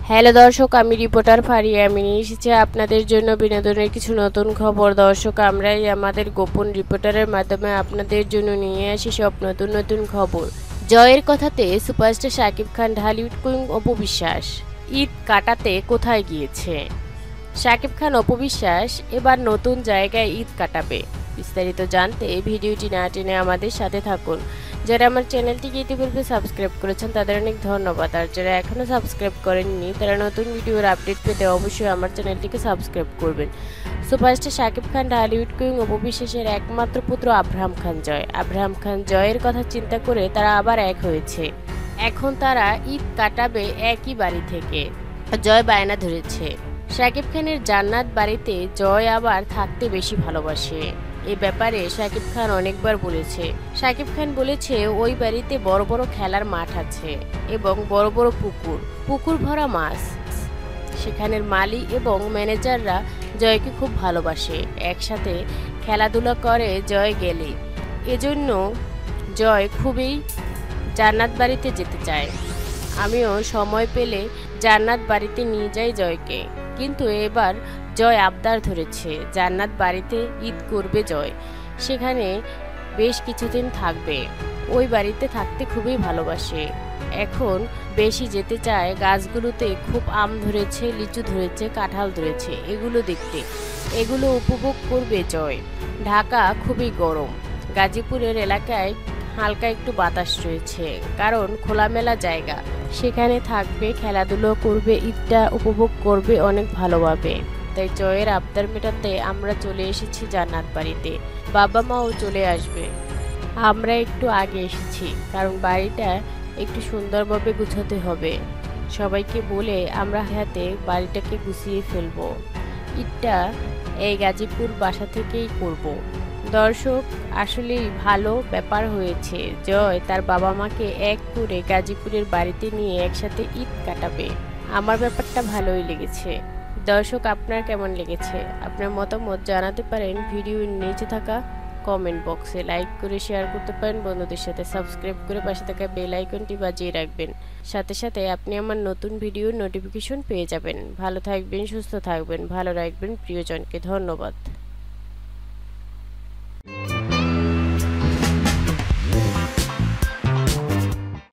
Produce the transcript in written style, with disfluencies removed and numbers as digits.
Hello দর্শক, আমি reporter Faria. আমি নিয়ে এসেছি আপনাদের জন্য বিনোদনের কিছু নতুন খবর। দর্শক, আমরাই আমাদের গোপন রিপোর্টারের মাধ্যমে আপনাদের জন্য নিয়ে আসি সব নতুন নতুন খবর। জয়ের কথাতে সুপারস্টার শাকিব খান ঢালিউড কুইন অপু বিশ্বাস ঈদ কাটাতে কোথায় গিয়েছে? শাকিব খান অপু বিশ্বাস এবার নতুন জায়গায় ঈদ কাটাবে। বিস্তারিত জানতে ভিডিওটি না টেনে আমাদের সাথে থাকুন। যারা আমার চ্যানেলটিকে ইতিপূর্বে সাবস্ক্রাইব করেছেন তাদের অনেক ধন্যবাদ, আর যারা এখনও সাবস্ক্রাইব করেননি তারা নতুন ভিডিওর আপডেট পেতে অবশ্যই আমার চ্যানেলটিকে সাবস্ক্রাইব করবেন। সুপারস্টার শাকিব খান ঢালিউড কুইন অপু বিশ্বাসের একমাত্র পুত্র আব্রাহাম খান জয়। আব্রাহাম খান জয়ের কথা চিন্তা করে তারা আবার এক হয়েছে। এখন তারা ঈদ কাটাবে একই বাড়ি থেকে। জয় বায়না ধরেছে শাকিব খানের জান্নাত বাড়িতে জয় আবার থাকতে বেশি ভালোবাসে। এ ব্যাপারে শাকিব খান অনেকবার বলেছে। শাকিব খান বলেছে ওই বাড়িতে বড় বড় খেলার মাঠ আছে এবং বড় বড় পুকুর ভরা মাছ। সেখানের মালি এবং ম্যানেজাররা জয়কে খুব ভালোবাসে, একসাথে খেলাধুলা করে জয় গেলে। এজন্য জয় খুবই জান্নাত বাড়িতে যেতে চায়। আমিও সময় পেলে জান্নাত বাড়িতে নিয়ে যাই জয়কে, কিন্তু এবার জয় আবদার ধরেছে জান্নাত বাড়িতে ঈদ করবে জয়। সেখানে বেশ কিছুদিন থাকবে। ওই বাড়িতে থাকতে খুবই ভালোবাসে। এখন বেশি যেতে চায়। গাছগুলোতে খুব আম ধরেছে, লিচু ধরেছে, কাঁঠাল ধরেছে, এগুলো দেখতে, এগুলো উপভোগ করবে জয়। ঢাকা খুবই গরম। গাজীপুরের এলাকায় হালকা একটু বাতাস রয়েছে, কারণ খোলামেলা জায়গা। সেখানে থাকবে, খেলাধুলো করবে, ঈদটা উপভোগ করবে অনেক ভালোভাবে। তাই জয়ের আবদার মেটাতে আমরা চলে এসেছি জান্নাত বাড়িতে। বাবা মাও চলে আসবে। আমরা একটু আগে এসেছি, কারণ বাড়িটা একটু সুন্দরভাবে গুছাতে হবে। সবাইকে বলে আমরা হাতে বাড়িটাকে গুছিয়ে ফেলবো। ঈদটা এই গাজীপুর বাসা থেকেই করব। দর্শক, আসলেই ভালো ব্যাপার হয়েছে। জয় তার বাবা মাকে এক করে গাজীপুরের বাড়িতে নিয়ে একসাথে ঈদ কাটাবে। আমার ব্যাপারটা ভালোই লেগেছে। দর্শক, আপনার কেমন লেগেছে? আপনার মতামত জানাতে পারেন ভিডিওর নিচে থাকা কমেন্ট বক্সে। লাইক করে শেয়ার করতে পারেন বন্ধুদের সাথে। সাবস্ক্রাইব করে পাশে থাকা বেল আইকনটি বাজিয়ে রাখবেন। সাথে সাথে আপনি আমার নতুন ভিডিওর নোটিফিকেশন পেয়ে যাবেন। ভালো থাকবেন, সুস্থ থাকবেন, ভালো রাখবেন প্রিয়জনকে। ধন্যবাদ।